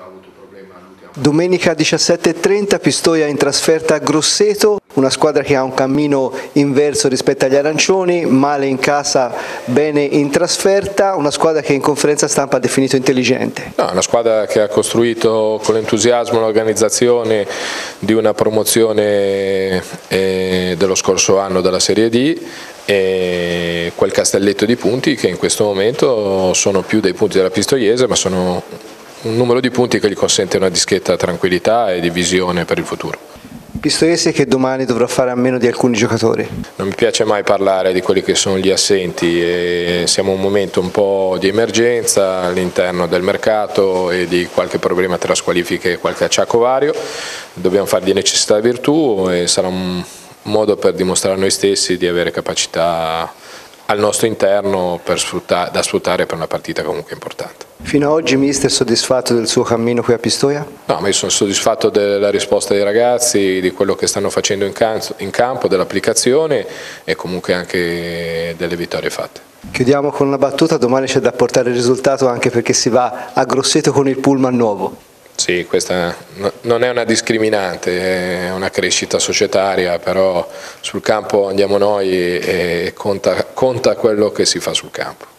avuto problema all'ultima. Domenica 17:30 Pistoia in trasferta a Grosseto, una squadra che ha un cammino inverso rispetto agli arancioni, male in casa, bene in trasferta, una squadra che in conferenza stampa ha definito intelligente. No, una squadra che ha costruito con entusiasmo l'organizzazione di una promozione dello scorso anno della Serie D e quel castelletto di punti che in questo momento sono più dei punti della Pistoiese, ma sono un numero di punti che gli consente una discreta tranquillità e di visione per il futuro. Pistoiese che domani dovrà fare a meno di alcuni giocatori. Non mi piace mai parlare di quelli che sono gli assenti, e siamo in un momento un po' di emergenza all'interno del mercato e di qualche problema tra squalifiche e qualche acciacco vario. Dobbiamo fare di necessità virtù e sarà un modo per dimostrare a noi stessi di avere capacità al nostro interno da sfruttare per una partita comunque importante. Fino ad oggi mister è soddisfatto del suo cammino qui a Pistoia? No, ma io sono soddisfatto della risposta dei ragazzi, di quello che stanno facendo in campo, dell'applicazione e comunque anche delle vittorie fatte. Chiudiamo con una battuta, domani c'è da portare il risultato anche perché si va a Grosseto con il pullman nuovo. Sì, questa non è una discriminante, è una crescita societaria, però sul campo andiamo noi e conta quello che si fa sul campo.